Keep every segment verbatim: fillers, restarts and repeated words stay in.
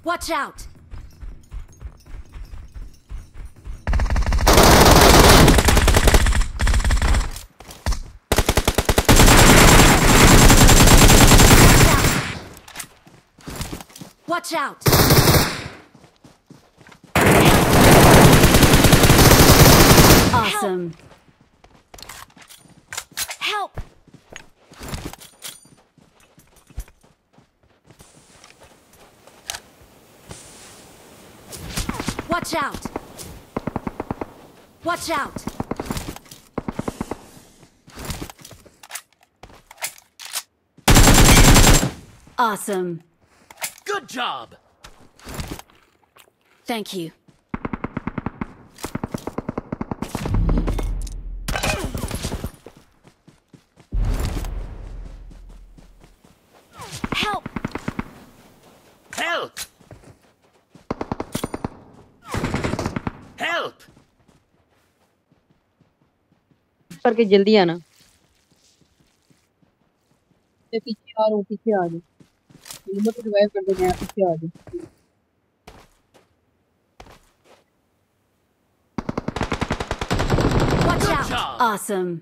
Watch out! Watch out! Awesome. Help! Watch out! Watch out! Awesome. Good job! Thank you. Help! Help! Help! करके जल्दी आना ते पीछे आ रहा पीछे आ जा मैं तो रिवाइव कर देना पीछे आ जा Watch Good out! job. Awesome.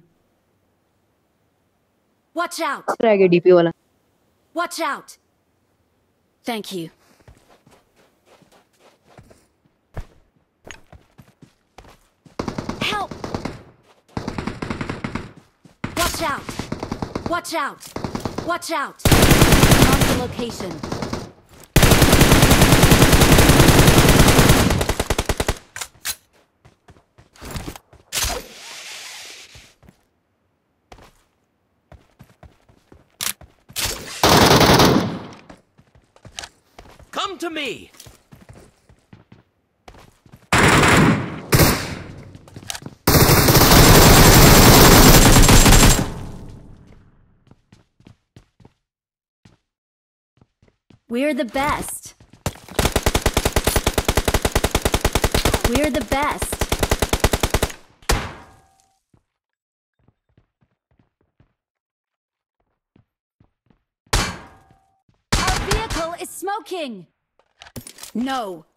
Watch out! रह गया डीपी वाला Watch out! Thank you. Help! Watch out! Watch out! Watch out! Mark the location. Come to me! We're the best. We're the best. Our vehicle is smoking. No.